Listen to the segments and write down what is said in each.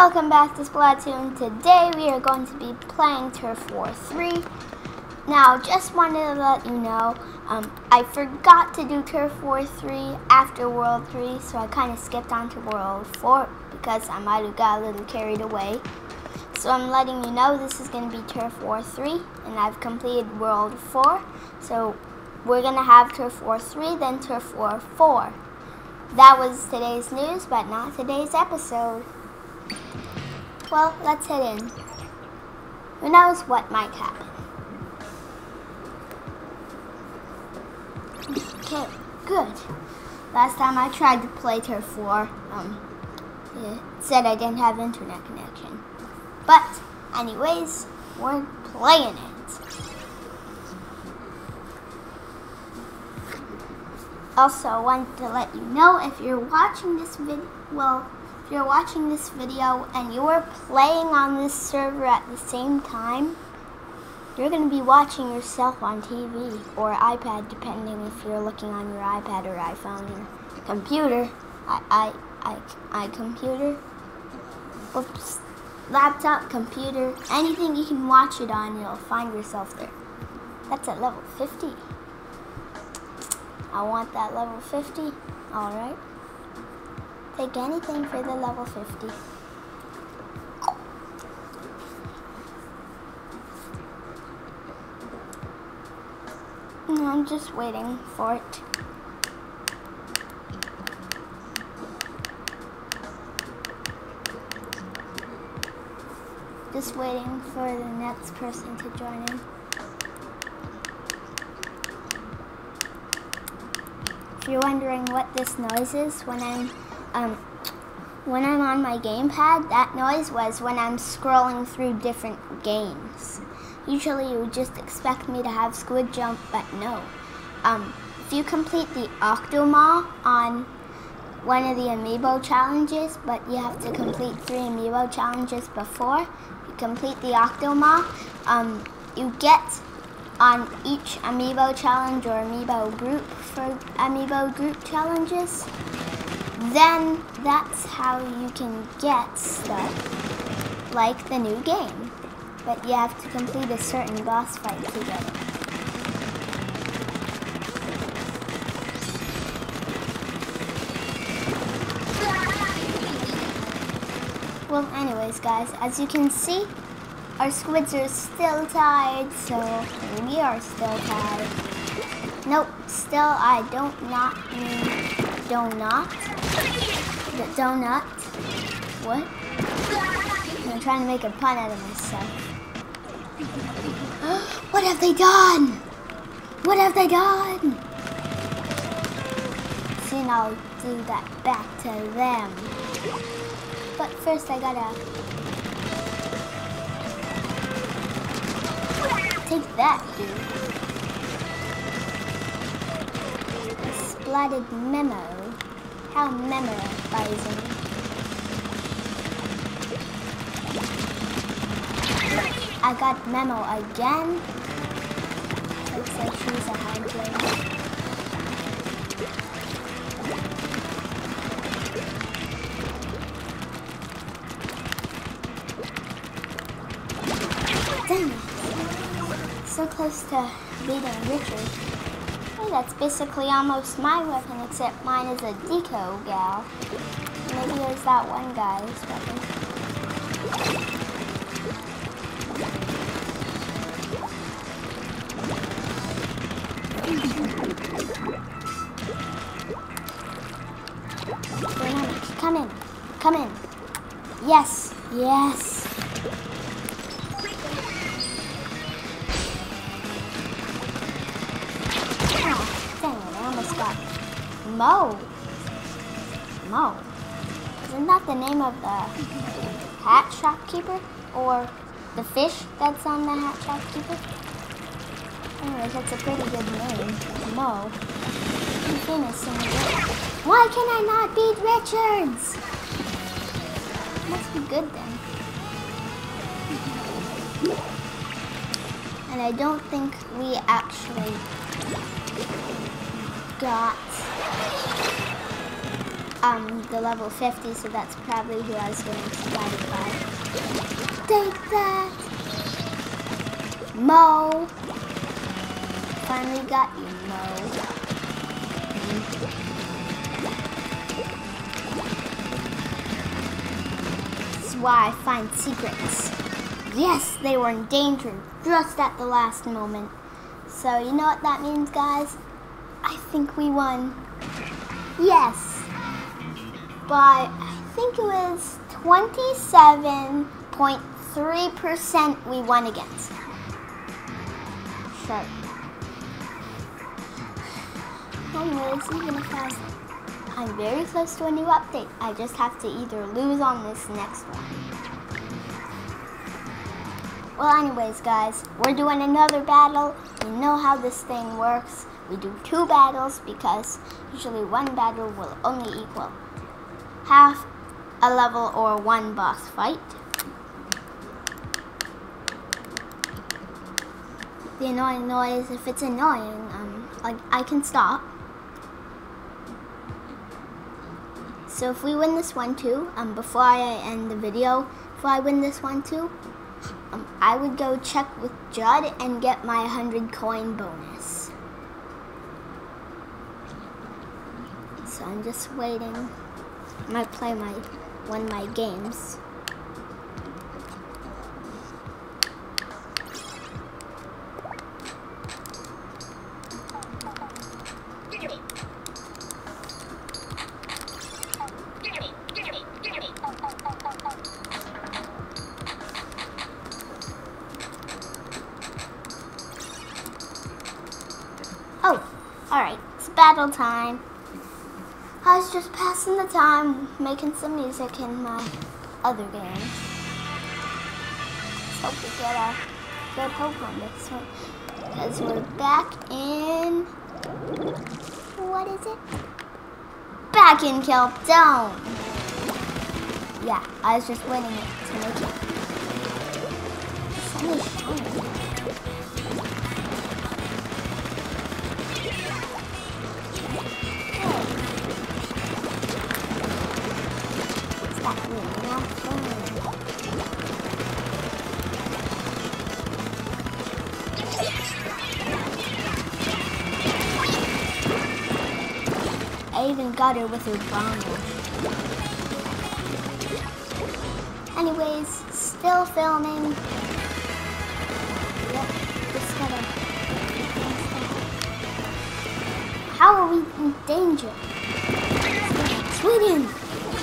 Welcome back to Splatoon. Today we are going to be playing Turf War 3. Now, just wanted to let you know, I forgot to do Turf War 3 after World 3, so I kind of skipped on to World 4 because I might have got a little carried away. So I'm letting you know this is going to be Turf War 3, and I've completed World 4. So we're going to have Turf War 3, then Turf War 4. That was today's news, but not today's episode. Well, let's head in. Who knows what might happen? Okay, good. Last time I tried to play Turf War, it said I didn't have internet connection. But, anyways, we're playing it. Also, I wanted to let you know if you're watching this video, if you're watching this video and you're playing on this server at the same time, you're going to be watching yourself on TV or iPad, depending if you're looking on your iPad or iPhone or computer. Computer. Oops. Laptop, computer, anything you can watch it on, you'll find yourself there. That's at level 50. I want that level 50. Alright. Take anything for the level 50. I'm just waiting for it. Just waiting for the next person to join in. If you're wondering what this noise is, when I'm on my gamepad, that noise was when I'm scrolling through different games. Usually you would just expect me to have Squid Jump, but no. If you complete the Octomaw on one of the amiibo challenges, but you have to complete 3 amiibo challenges before you complete the Octomaw, you get on each amiibo challenge or amiibo group for amiibo group challenges, then that's how you can get stuff like the new game. But you have to complete a certain boss fight to get it. Well, anyways, guys, as you can see, our squids are still tied, so we are still tied. Nope, still I don't not mean donut. The donut. What? I'm trying to make a pun out of myself. What have they done? What have they done? Soon I'll do that back to them. But first I gotta take that, dude. A splatted memo. How memorizing. I got memo again. Looks like she's a high player. Damn it. So close to beating Richard. Hey, that's basically almost my weapon, except mine is a deco gal. Maybe there's that one guy's weapon. Come in. Come in. Yes. Yes. Oh, dang it, I almost got Mo. Mo. Isn't that the name of the hat shopkeeper? Or the fish that's on the hat shopkeeper? Anyways, that's a pretty good name. Mo. He's famous in the game. Why can I not beat Richards? Must be good then. And I don't think we actually got the level 50, so that's probably who I was getting splattered by. Take that! Mo! Finally got you, Mo. This is why I find secrets. Yes, they were in danger just at the last moment. So you know what that means, guys? I think we won. Yes. But I think it was 27.3% we won against. Sure. Anyways, even if I'm very close to a new update, I just have to either lose on this next one. Well, anyways, guys, we're doing another battle. We know how this thing works. We do 2 battles because usually 1 battle will only equal half a level or 1 boss fight. The annoying noise, if it's annoying, I can stop. So if we win this one too, before I end the video, if I win this one too, I would go check with Judd and get my 100 coin bonus. So I'm just waiting. I might play one of my games. Oh, alright, it's battle time. I was just passing the time, making some music in my other games. Let's hope we get a good hope on this one. Because we're back in... what is it? Back in Kelp Dome! Yeah, I was just winning it to make it. It's only fun. I even got her with her bomb. Anyways, still filming. Yep, just gotta... How are we in danger? Sweden!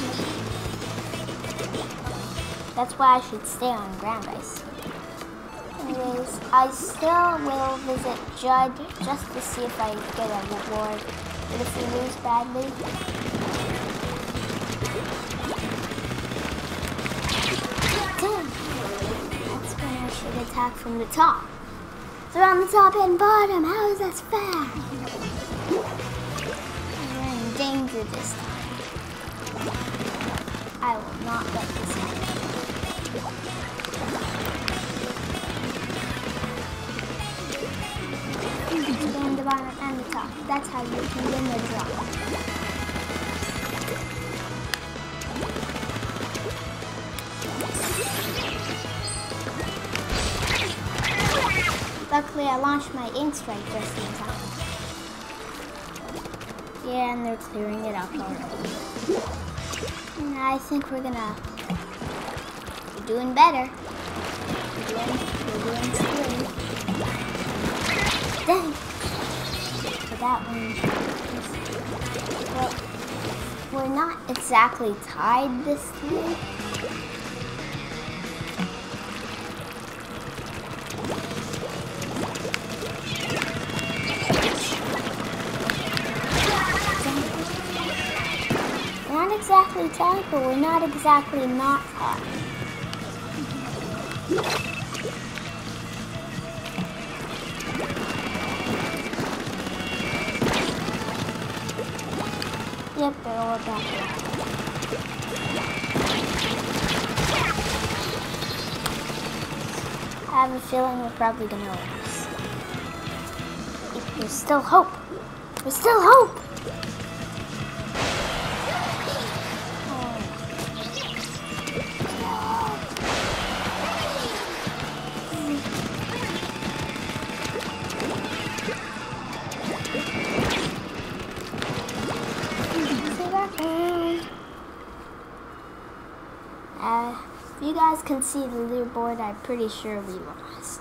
That's why I should stay on ground ice. Anyways, I still will visit Judd just to see if I get a reward. But if we lose badly... Damn! That's when I should attack from the top. They're on the top and bottom. How is that fair? We're in danger this time. I will not let this happen. Stay on the bottom and the top. That's how you can win the draw. Luckily, I launched my ink strike just in time. Yeah, and they're clearing it up already. And I think we're doing better. We're doing good. Dang! For that one, well, we're not exactly tied this time. Not exactly tied, but we're not exactly not tied. Yep, they're all back. I have a feeling we're probably gonna lose. There's still hope. There's still hope. guys can see the leaderboard, I'm pretty sure we lost.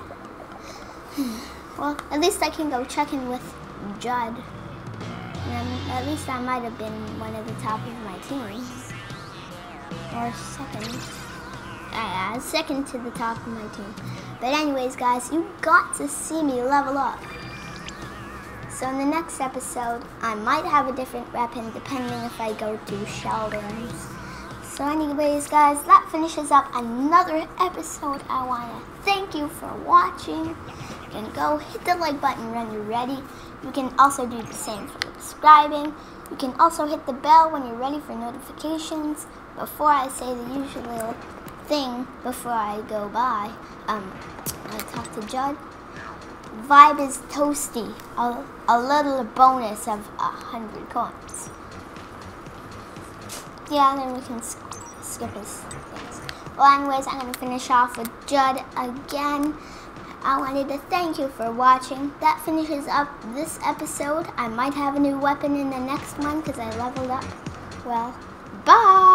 Well, at least I can go check in with Judd. And at least I might have been one of the top of my team. Or second. Second to the top of my team. But anyways, guys, you got to see me level up. So in the next episode, I might have a different weapon depending if I go to Sheldon's. So anyways, guys, that finishes up another episode. I want to thank you for watching. You can go hit the like button when you're ready. You can also do the same for subscribing. You can also hit the bell when you're ready for notifications. Before I say the usual thing, before I go by, I talk to Judd. Vibe is toasty. A little bonus of 100 coins. Yeah, then we can skip his things. Well, anyways, I'm going to finish off with Judd again. I wanted to thank you for watching. That finishes up this episode. I might have a new weapon in the next one because I leveled up. Well, bye!